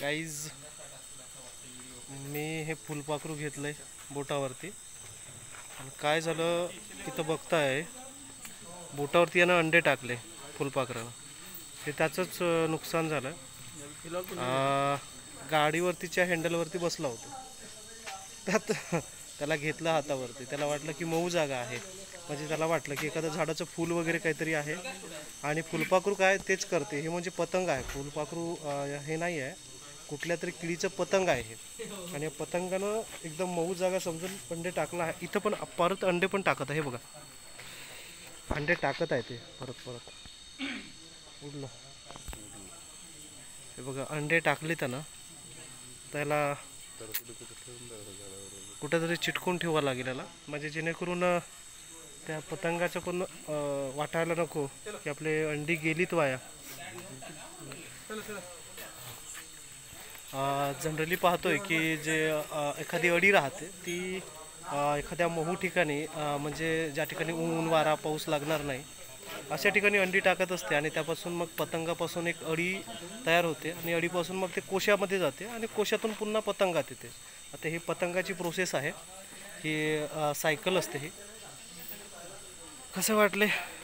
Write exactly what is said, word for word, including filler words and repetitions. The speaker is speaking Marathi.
गाईज मी हे फुलपाखरू घेतलंय बोटावरती आणि काय झालं इथं बघताय बोटावरती यानं अंडे टाकले फुलपाखरानं. ते त्याचंच नुकसान झालं. गाडीवरतीच्या हँडलवरती बसला होता त्यात त्याला घेतलं हातावरती. त्याला वाटलं की मऊ जागा आहे, म्हणजे त्याला वाटलं की एखादं झाडाचं फूल वगैरे काहीतरी आहे. आणि फुलपाखरू काय तेच करते. हे म्हणजे पतंग आहे फुलपाखरू, हे नाही आहे, कुठल्या तरी किडीचं पतंग आहे हे. आणि या पतंगानं एकदम मऊ जागा समजून अंडे टाकला आहे. इथं पण परत अंडे पण टाकत आहे. हे बघा अंडे टाकत आहे ते परत परत उडलं. हे बघा अंडे टाकले त्यानं. त्याला कुठेतरी चिटकून ठेवा लागेल याला, म्हणजे जेणेकरून त्या पतंगाचं पण वाटायला नको की आपले अंडी गेलीत वाया. जनरली पाहतोय की जे एखादी अडी राहते ती एखाद्या मऊ ठिकाणी, म्हणजे ज्या ठिकाणी ऊन वारा पाऊस लागणार नाही अशा ठिकाणी अंडी टाकत असते. आणि त्यापासून मग पतंगापासून एक अडी तयार होते आणि अडीपासून मग ते कोशामध्ये जाते आणि कोशातून पुन्हा पतंगात येते. आता ही पतंगाची प्रोसेस आहे, ही सायकल असते. ही कसं वाटले